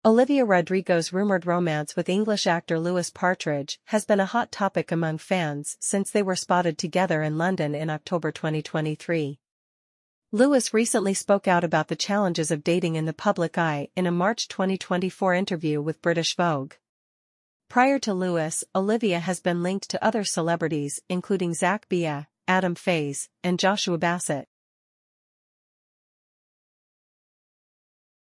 Olivia Rodrigo's rumored romance with English actor Louis Partridge has been a hot topic among fans since they were spotted together in London in October 2023. Louis recently spoke out about the challenges of dating in the public eye in a March 2024 interview with British Vogue. Prior to Louis, Olivia has been linked to other celebrities including Zach Bia, Adam Faze, and Joshua Bassett.